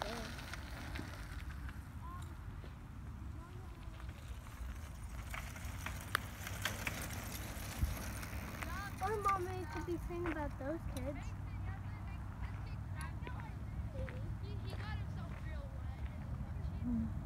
Or Mommy could be saying about those kids. He got himself real wet.